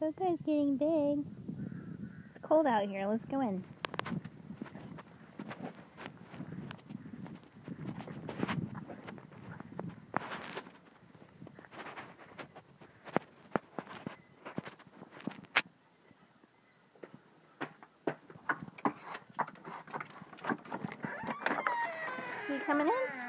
Coco's getting big. It's cold out here. Let's go in. You coming in?